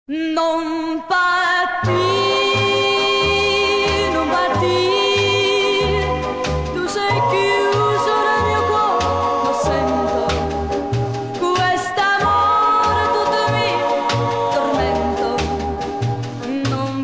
Non partir, non partir, tu sei chiuso nel mio cuore, lo sento, quest'amore tutto mio tormento. Non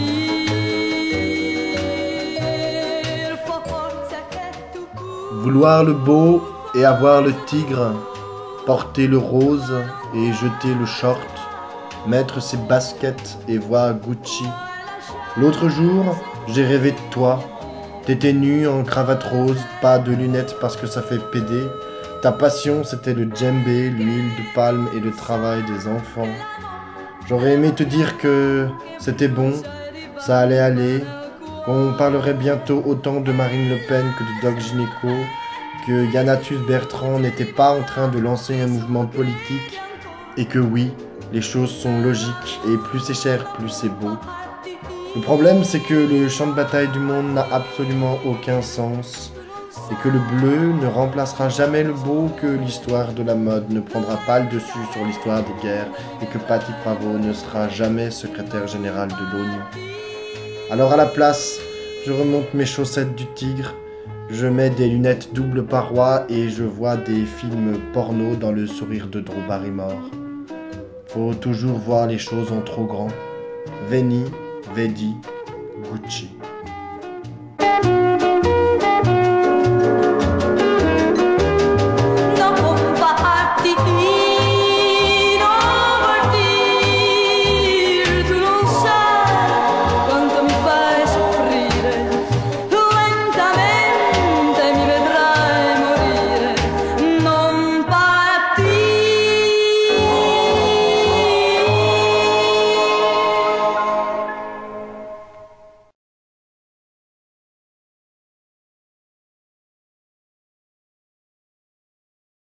partir, forza che tu Vouloir le beau et avoir le tigre, porter le rose et jeter le short, mettre ses baskets et voir Gucci. L'autre jour, j'ai rêvé de toi. T'étais nu en cravate rose, pas de lunettes parce que ça fait pédé. Ta passion, c'était le djembé, l'huile de palme et le travail des enfants. J'aurais aimé te dire que c'était bon, ça allait aller, qu'on parlerait bientôt autant de Marine Le Pen que de Doc Gynéco, que Yanatus Bertrand n'était pas en train de lancer un mouvement politique, et que oui, les choses sont logiques, et plus c'est cher, plus c'est beau. Le problème, c'est que le champ de bataille du monde n'a absolument aucun sens, et que le bleu ne remplacera jamais le beau, que l'histoire de la mode ne prendra pas le dessus sur l'histoire des guerres, et que Patty Pravo ne sera jamais secrétaire général de l'ONU. Alors à la place, je remonte mes chaussettes du tigre, je mets des lunettes double paroi et je vois des films porno dans le sourire de Drew Barrymore. Faut toujours voir les choses en trop grand. Veni, Vedi, Gucci.